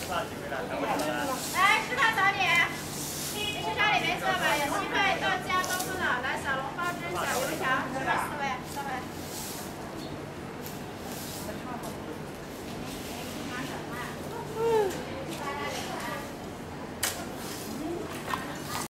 来，食堂找你。你学校里没设吧？有鸡块、豆浆、豆腐脑，来小笼包、蒸小油条，是吧？4位，4位。